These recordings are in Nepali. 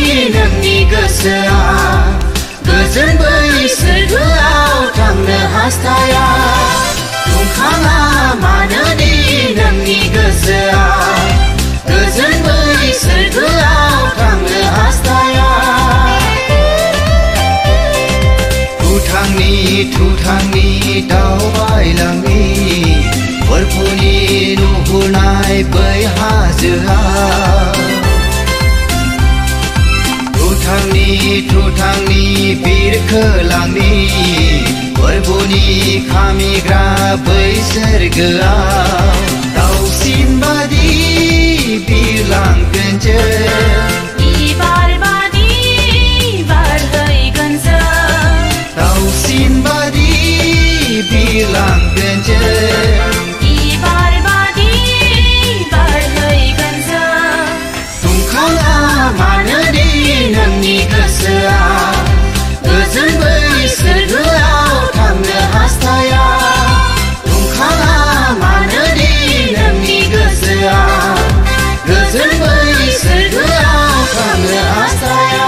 नोंनि गोसोआ गोजोन बै सोरगोआव थांनो हास्थाया दुंखाङा मानो दि नोंनि गोसोआ गोजोन बै सोरगोआव थांनो हास्थाया थुथांनि दावबायलांनि फोरबोनि नुहुरनाय बै हाजोआ थुथांनि बिरखोलांनि फोरबोनि खामिग्रा बै सोरगोआव दाउसिन बादि बिरलांगोन जों बिबार बादि बारहैगोन जों दाउसिन बादि बिरलांगोन जों बिबार बादि बारहैगोन जों दुंखाङा मानो दि नोंनि गोसोआ गोजोन बै सोरगोआव थांनो हास्थाया दुंखाङा मानो दि नोंनि गोसोआ गोजोन बै सोरगोआव थांनो हास्थाया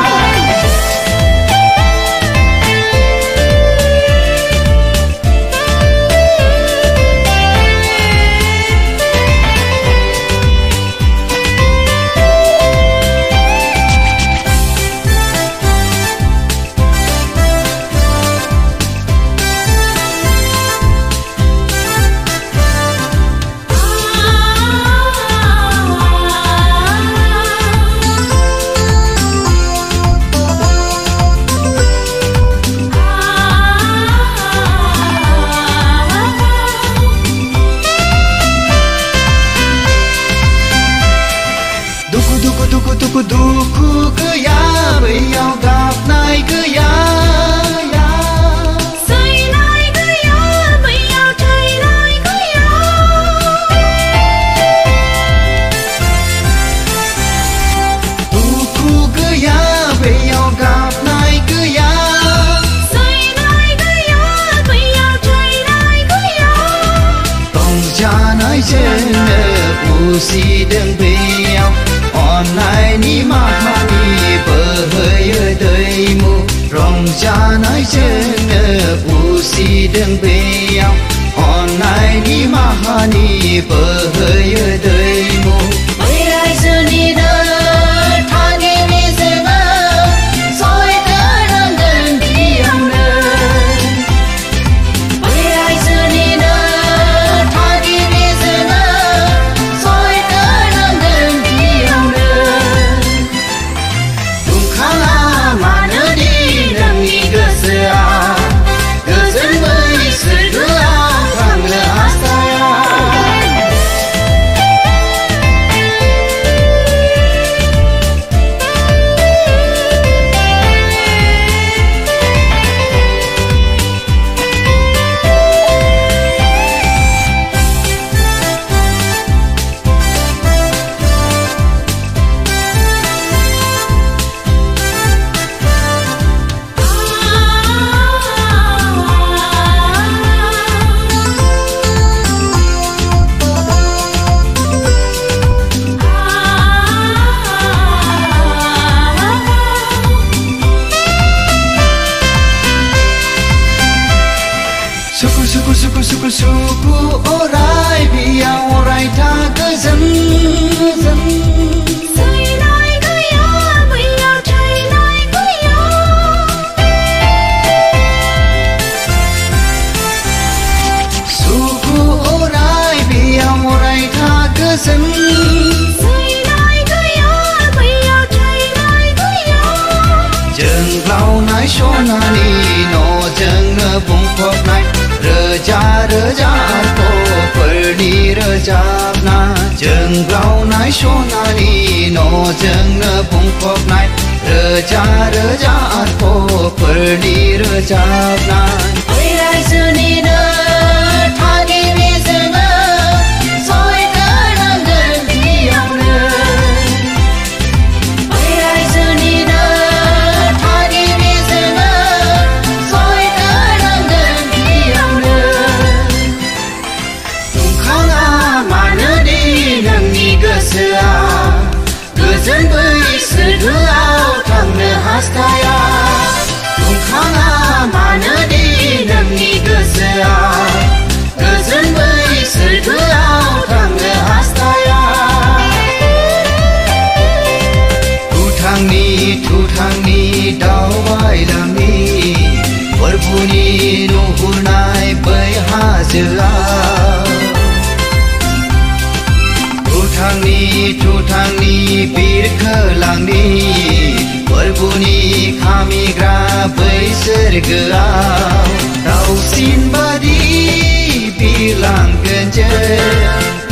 दुखु गैया बैयाव गाबनाय गैया सैनाय गैया बैयाव थैनाय गैया दुखु गैया बैयाव गाबनाय गैया सैनाय गैया बैयाव थैनाय गैया रंजानायजोंनो उसिदों बैयाव अननायनि माहानि बोहैयो दैमु रंजानायजोंनो उसिदों बैयाव अननायनि माहानि बोहैयो दैमु बै रायजोनिनो थागिबि जोङो सहायनांगोन बेयावनो बै रायजोनिनो थागिबि जोङो सहायनांगोन बेयावनो दुंखाङा मानो दि नोंनि गोसोआ गोजोन बै सोरगोआव थांनो हास्थाया सुखु अराय बेयाव अरायथा गोजोन सैनाय गैया बैयाव थैनाय गैया सुखु अराय बेयाव अरायथा गोजोन सैनाय गैया बैयाव थैनाय गैया जोंग्लावनाय सनानि न'जोंनो बुंफबनाय रोजा रोजा आर्तफोरनि रोजाबना जोंग्लावनाय सनानि न'जोंनो बुंफबनाय रोजा रोजा आर्तफोरनि रोजाबनाय बै रायजोनिनो थागिबि जोङो सहायनांगोन बेयावनो बै रायजोनिनो थागिबि जोङो सहायनांगोन बेयावनो दुंखाङा मानो दि नोंनि गोसोआ गोजोन बै सोरगोआव हास्थाया बुंखाङा मानोदि नोंनि गोसोआ गोजोन बै सोरगोआव थांनो हास्थाया थुथांनि दावबायलांनि फोरबुनि नुहुरनाय बै हाजोआव थुथांनि बिरखोलांनि फोरबुनि खामिग्रा बै सोरगोआव दावसिन बादि बिरलांगोन जों